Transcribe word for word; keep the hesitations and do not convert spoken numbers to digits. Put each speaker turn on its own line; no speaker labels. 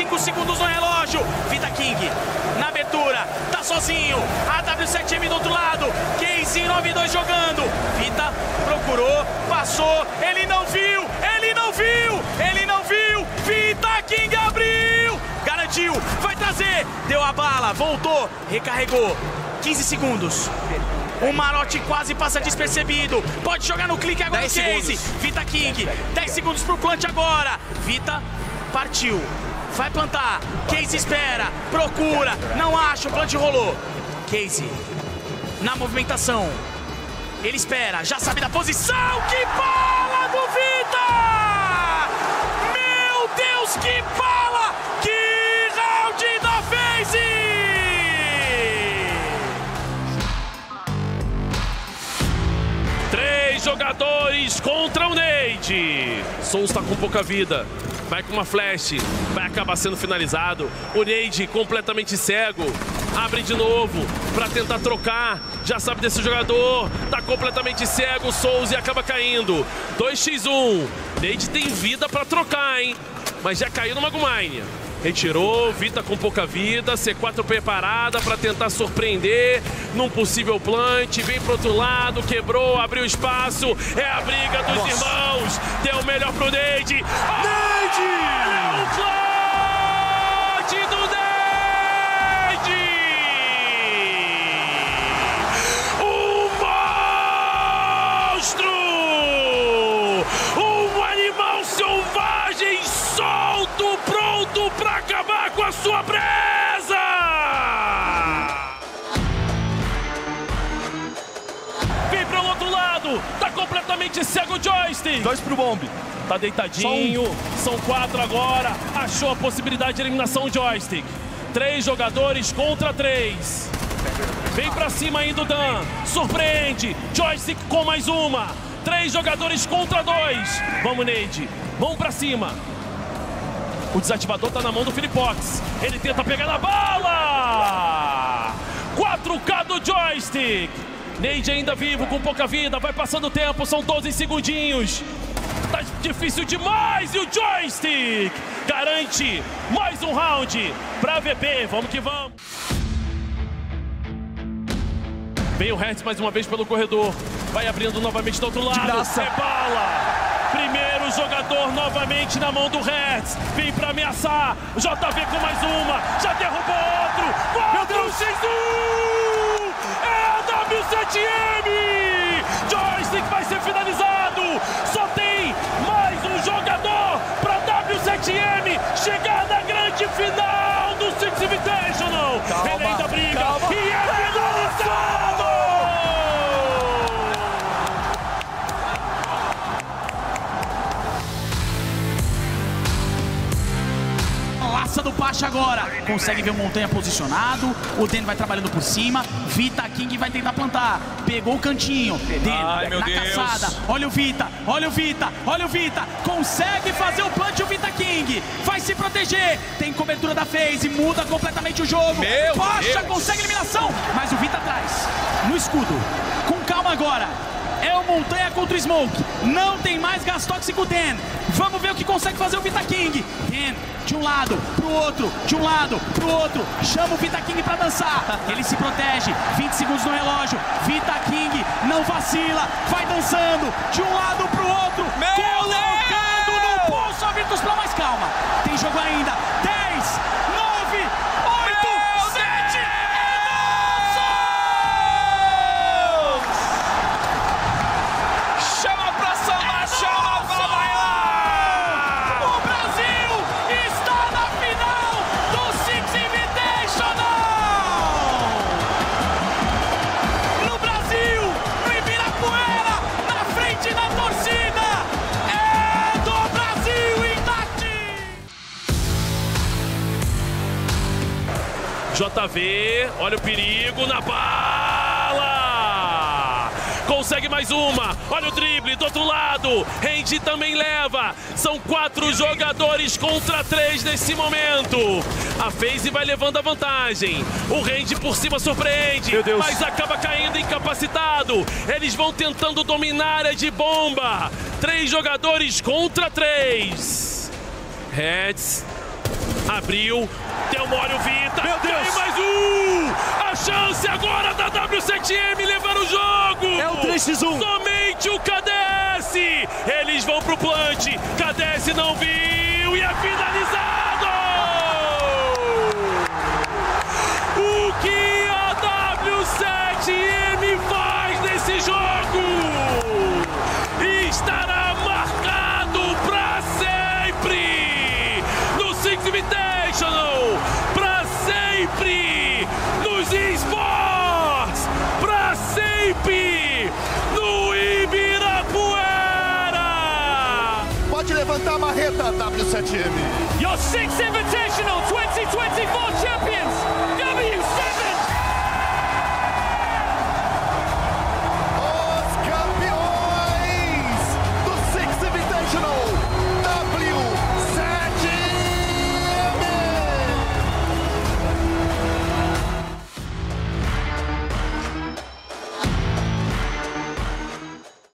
cinco segundos no relógio. Vita King na abertura, tá sozinho. A W sete M do outro lado. Casey nove dois jogando. Vita procurou, passou. Ele não viu, ele não viu, ele não viu. Vita King abriu. Garantiu, vai trazer. Deu a bala, voltou, recarregou. quinze segundos. O Marote quase passa despercebido. Pode jogar no clique agora o Casey. Vita King. dez segundos pro plant agora. Vita partiu. Vai plantar. Casey espera. Procura. Não acha. O plant rolou. Casey na movimentação. Ele espera. Já sabe da posição. Que bala do Vita! Meu Deus, que bala! Que round da FaZe!
Três jogadores contra o Nade. Souls está com pouca vida. Vai com uma flash. Vai acabar sendo finalizado. O Nade completamente cego. Abre de novo para tentar trocar. Já sabe desse jogador. Tá completamente cego. Souls e acaba caindo. dois contra um. Nade tem vida para trocar, hein? Mas já caiu no Magumine. Retirou, Vita com pouca vida, C quatro preparada para tentar surpreender num possível plant, vem pro outro lado, quebrou, abriu espaço, é a briga dos Nossa. irmãos, deu o melhor pro Nade. Nade! Olha o clutch do Nade! Um monstro! Um animal selvagem solto, pronto pra acabar com a sua presa! Vem pro outro lado, tá completamente cego o Joystick.
Dois pro bomb.
Tá deitadinho, um. São quatro agora. Achou a possibilidade de eliminação o Joystick. Três jogadores contra três. Vem pra cima ainda o Dan. Surpreende. Joystick com mais uma. Três jogadores contra dois. Vamos, Nade. Vamos pra cima. O desativador tá na mão do Filipox. Ele tenta pegar na bala! quatro K do Joystick. Nade ainda vivo, com pouca vida. Vai passando o tempo, são doze segundinhos. Tá difícil demais e o Joystick garante mais um round pra V P. Vamos que vamos. Vem o Hertz mais uma vez pelo corredor. Vai abrindo novamente do outro lado. É bala! Primeiro jogador novamente na mão do Hertz. Vem pra ameaçar. J V com mais uma. Já derrubou outro. quatro contra um. É a W sete M. Joystick vai ser finalizado. Só tem mais um jogador pra W sete M chegar na grande final do Six Invitational.
Calma,
Ele ainda briga
calma.
e é finalizado.
Do Pacha agora, consegue ver o Montanha posicionado, o Den vai trabalhando por cima, Vita King vai tentar plantar, pegou o cantinho, Den
Ai,
na
Deus.
caçada, olha o Vita, olha o Vita, olha o Vita, consegue fazer o plant o Vita King, vai se proteger, tem cobertura da FaZe, muda completamente o jogo,
Meu
Pacha
Deus.
consegue eliminação, mas o Vita atrás, no escudo, com calma agora. É o Montanha contra o Smoke. Não tem mais gás tóxico Den. Vamos ver o que consegue fazer o Vita King. Den, de um lado pro outro, de um lado pro outro. Chama o Vita King pra dançar. Ele se protege. vinte segundos no relógio. Vita King não vacila. Vai dançando de um lado pro outro.
Meu
colocando
Deus!
no pulso a Virtus Pro, mais calma. Tem jogo ainda. dez, nove, oito, sete.
Chama pra sambar, chama pra bailar!
O Brasil está na final do Six Invitational! No Brasil, no Ibirapuera, na frente da torcida, é do Brasil Inati!
J V, olha o perigo na bala! Consegue mais uma, olha o drible do outro lado, Randy também leva, são quatro jogadores contra três nesse momento. A FaZe vai levando a vantagem, o Randy por cima surpreende,
Meu Deus.
mas acaba caindo incapacitado. Eles vão tentando dominar a área de bomba, três jogadores contra três. Heads Abriu, Delmório Vita.
Meu Deus!
Tem mais um! A chance agora da W sete M levar o jogo!
É o três a um.
Somente o K D S! Eles vão pro plant. K D S não viu e é finalizado! O que a W sete M faz nesse jogo? Estará marcado pra sempre no Six Invitational, pra sempre nos esportes, pra sempre no Ibirapuera.
Pode levantar a marreta, W sete M.
Your Six Invitational twenty twenty-four champions.